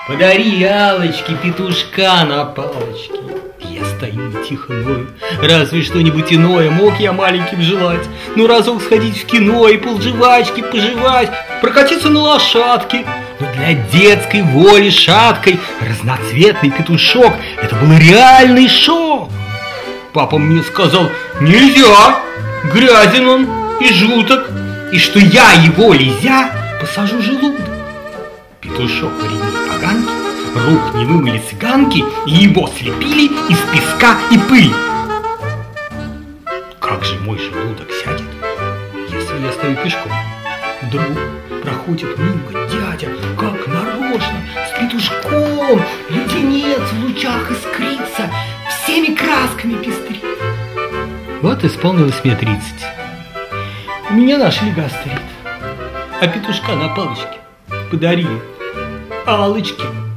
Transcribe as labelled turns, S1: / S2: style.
S1: Подари Аллочке петушка на палочке. Я стою и тихо ною, разве что-нибудь иное мог я маленьким желать. Ну разок сходить в кино и полжвачки пожевать, прокатиться на лошадке. Но для детской воли шаткой разноцветный петушок — это был реальный шок. Папа мне сказал: нельзя, грязен он и жуток, и что я его, лезя, посажу в желудок. Петушок вредней поганки, рук не вымыли цыганки, и его слепили из песка и пыли. Как же мой желудок сядет, если я стою пешком? Вдруг проходит мимо дядя, как нарочно, с петушком. Леденец в лучах искрится, всеми красками пестрит. Вот исполнилось мне 30. У меня нашли гастрит, а петушка на палочке подарили Аллочке.